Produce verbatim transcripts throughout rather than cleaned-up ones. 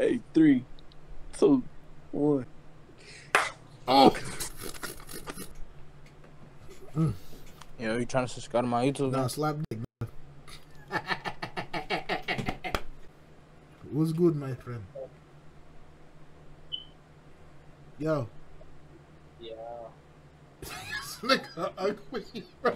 Hey, three, two, one. Oh. Mm. Yo, you trying to subscribe to my YouTube? Nah, slap dick. What's good, my friend? Yo. Yeah. Nigga ugly, bro.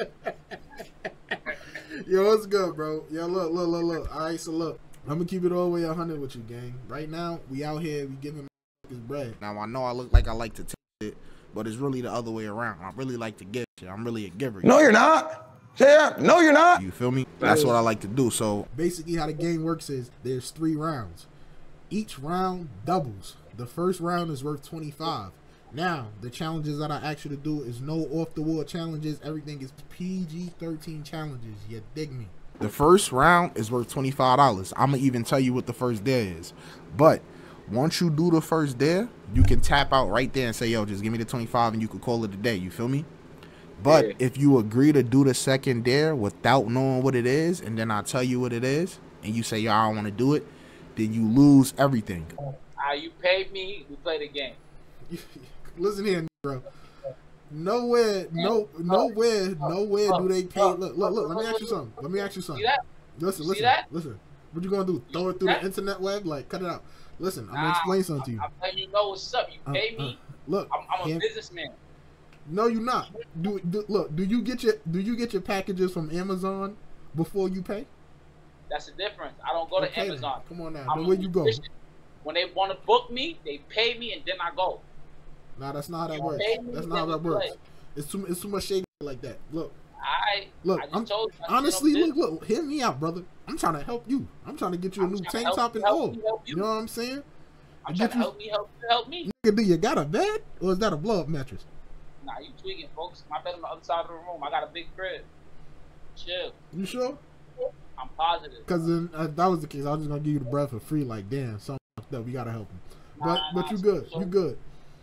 Yo, what's good, bro? Yo, look, look, look, look. All right, so look, I'm gonna keep it all the way one hundred with you, gang. Right now, we out here, we giving his bread. Now I know I look like I like to take it, but it's really the other way around. I really like to give shit. I'm really a giver. No, you're not. Yeah, no, you're not. You feel me? That's what I like to do. So basically, how the game works is there's three rounds. Each round doubles. The first round is worth twenty-five. Now, the challenges that I ask you to do is no off-the-wall challenges. Everything is P G thirteen challenges. You dig me? The first round is worth twenty-five dollars. I'm going to even tell you what the first dare is. But once you do the first dare, you can tap out right there and say, yo, just give me the twenty-five and you can call it a day. You feel me? But yeah. If you agree to do the second dare without knowing what it is, and then I tell you what it is, and you say, yo, I don't want to do it, then you lose everything. Ah, uh, you paid me, we play the game. Listen here, bro. Nowhere, no, nowhere, nowhere do they pay. Look, look, look. Let me ask you something. Let me ask you something. See that? Listen, See listen, that? listen. What you gonna do? Throw it through the internet web? Like, cut it out. Listen, I'm gonna explain something to you. I'm letting you know what's up. You pay uh, uh, me. Look, I'm, I'm a him. businessman. No, you're not. Do, do look? Do you get your Do you get your packages from Amazon before you pay? That's the difference. I don't go to okay, Amazon. Then. Come on now. I'm Then where you go? When they want to book me, they pay me and then I go. Nah, that's not how that works. That's not how that works. It's too it's too much shade like that. Look. I look. I I'm told you, honestly look look. Hear me out, brother. I'm trying to help you. I'm trying to get you a I'm new tank help, top and help all. Me, help you. you know what I'm saying? I'm trying to help me, help you, help me. Nigga, do you got a bed or is that a blow up mattress? Nah, you tweaking, folks. My bed on the other side of the room. I got a big crib. Chill. You sure? I'm positive. Because uh, if that was the case, I was just gonna give you the bread for free. Like, damn, something fucked up. We gotta help him. Nah, but nah, but you so, good. So, you good.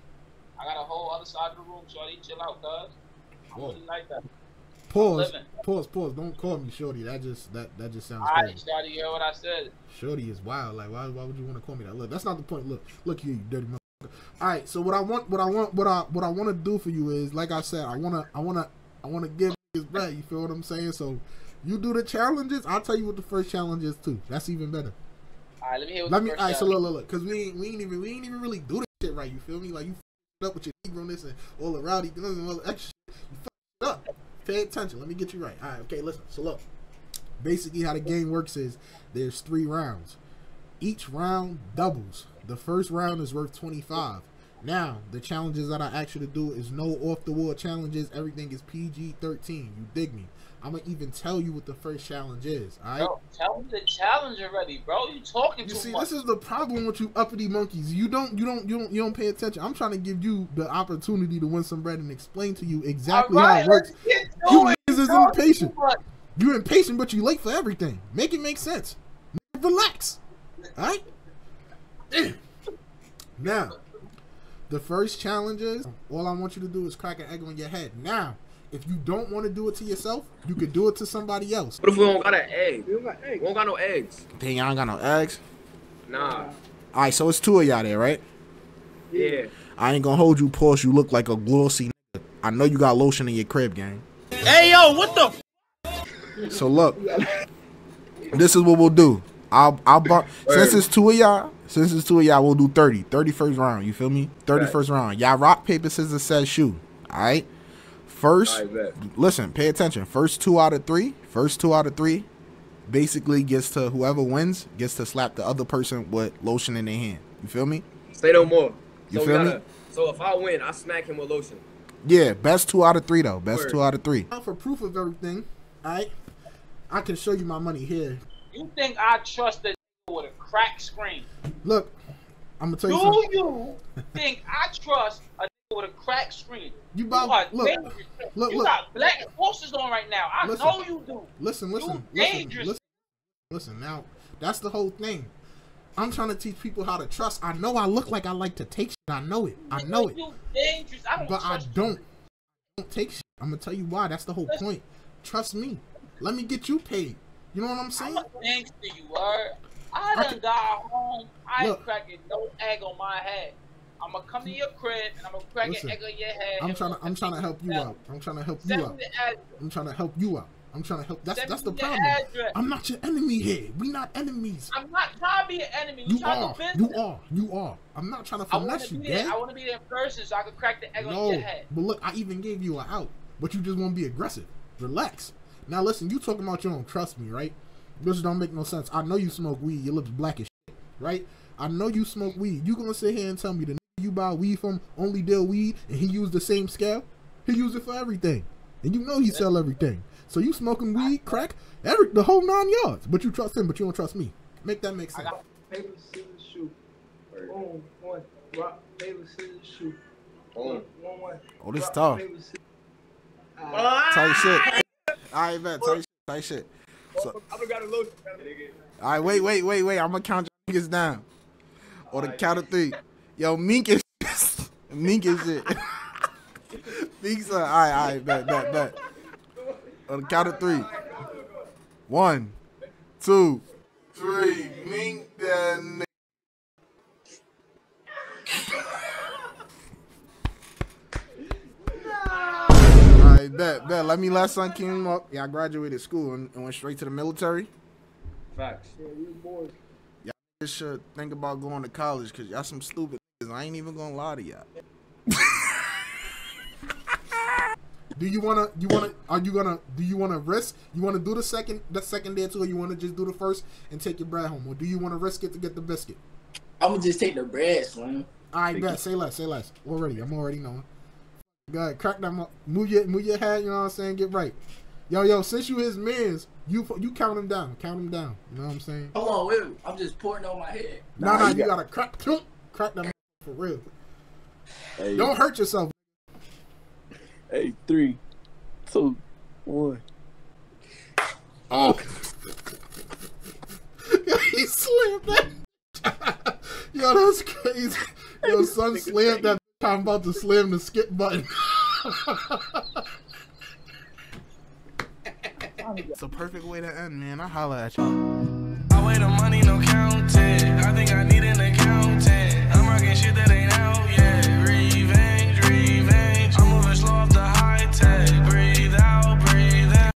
I got a whole other side of the room, shorty. Chill out, cuz. I really like that. Pause. Pause. Pause. Don't call me shorty. That just that that just sounds All crazy. right, shorty, you heard what I said. Shorty is wild. Like, why why would you want to call me that? Look, that's not the point. Look, look here, you dirty motherfucker. All right. So what I want, what I want, what I what I want to do for you is, like I said, I wanna I wanna I wanna give his bread. You feel what I'm saying? So you do the challenges. I'll tell you what the first challenge is too. That's even better. All right, let me hear what let the me. first All right, so challenge. look, look, look, because we ain't we ain't even we ain't even really do this shit right. You feel me? Like you f***ed up with your Negro-ness and all the rowdy guns and all the extra shit. You f***ed up. Pay attention. Let me get you right. All right. Okay. Listen. So look. Basically, how the game works is there's three rounds. Each round doubles. The first round is worth twenty-five. Now, the challenges that I ask you to do is no off-the-wall challenges. Everything is P G thirteen. You dig me? I'm going to even tell you what the first challenge is, all right? Bro, tell me the challenge already, bro. You talking you too see, much. This is the problem with you uppity monkeys. You don't, you don't, you don't, you don't pay attention. I'm trying to give you the opportunity to win some bread and explain to you exactly right, how it works. You niggas is impatient. You impatient, but you late for everything. Make it make sense. Relax, all right? Damn. Now, the first challenge is, all I want you to do is crack an egg on your head. Now, if you don't want to do it to yourself, you could do it to somebody else. What if we don't got an egg? We don't got eggs. We don't got no eggs. Dang, y'all ain't got no eggs? Nah. All right, so it's two of y'all there, right? Yeah. I ain't gonna hold you, Porsche. You look like a glossy nigga. I know you got lotion in your crib, gang. Hey, yo, what the f? So look, this is what we'll do. I'll, I'll bar since it's two of y'all, since it's two of y'all, we'll do thirty. thirty first round, you feel me? thirty first round. Y'all rock, paper, scissors, says shoe. All right? First, listen, pay attention. First two out of three, first two out of three, basically gets to whoever wins gets to slap the other person with lotion in their hand. You feel me? Say no more. You so feel gotta, me? So if I win, I smack him with lotion. Yeah, best two out of three though. Best Word. two out of three. For proof of everything, all right, I can show you my money here. You think I trust a with a cracked screen? Look, I'm gonna tell you Do something. you think I trust a with a cracked screen? You about you are look, dangerous. look, You look. got black forces on right now. I Listen. know you do. Listen, listen, You listen, dangerous. listen, listen. Now, that's the whole thing. I'm trying to teach people how to trust. I know I look like I like to take shit. I know it. I know it. You dangerous. I don't But I trust don't. I don't take shit. I'm gonna tell you why. That's the whole point. Trust me. Let me get you paid. You know what I'm saying? I'm a gangster, you are. I I done can- got home. I I ain't Look. cracking no egg on my head. I'm gonna come to your crib and I'm gonna crack Listen, an egg on your head. I'm and trying to we'll I'm trying to help you continue out. I'm trying to help you Send out. me the address. I'm trying to help you out. I'm trying to help. That's Send that's me the your problem. address. I'm not your enemy here. We not enemies. I'm not trying to be an enemy. You, You trying are. to business. You are. You are. I'm not trying to I want finesse to you, be there. gang. I want to be there in person so I can crack the egg on No, your head. but look, I even gave you an out, but you just won't be aggressive. Relax. Now listen, you talking about you don't trust me, right? This don't make no sense. I know you smoke weed. Your lips black as shit, right? I know you smoke weed. You gonna sit here and tell me the nigga you buy weed from only deal weed and he used the same scale? He used it for everything, and you know he sell everything. So you smoking weed, crack, every the whole nine yards. But you trust him, but you don't trust me. Make that make sense. Paper, scissors, shoot. Boom, one. Rock, paper, scissors, shoot. Boom. One, one. Oh, this Rock, tough. paper, scissors. Tight shit. All right, bet. Tight shit. Tight shit. So, I got a lotion. all right, wait, wait, wait, wait. I'm gonna count your niggas down. On the count of three. Yo, Mink is Mink is shit. Mink's uh, all right, all right, bet, bet, bet. On the count of three. One, two, three. Mink that nigga. All right, bet, bet. Let me let son came up. Yeah, I graduated school and, and went straight to the military. Facts. Y'all should think about going to college because y'all some stupid niggas. I ain't even gonna lie to y'all. Do you wanna? You wanna? Are you gonna? Do you wanna risk? You wanna do the second, the second day or two, or you wanna just do the first and take your bread home, or do you wanna risk it to get the biscuit? I'm gonna just take the bread, Slim. All right, bet. Say less. Say less. Already, I'm already knowing. Go ahead, crack that. Mo- move your, move your head. You know what I'm saying? Get right. Yo, yo. Since you his mans, you you count him down. Count him down. You know what I'm saying? Hold on, wait. I'm just pouring on my head. No, Nah, no. you You got- gotta crack, crack that for real. Hey, Don't hurt yourself. hey, three, two, one. Oh. He slammed that. Yo, that's crazy. Yo, son slammed that. I'm about to slam the skip button. It's a perfect way to end, man. I holla at you. I weigh the money, no count.